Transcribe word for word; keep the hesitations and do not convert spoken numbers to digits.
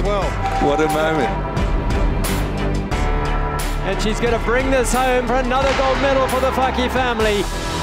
well. What a moment. And she's going to bring this home for another gold medal for the Faki family.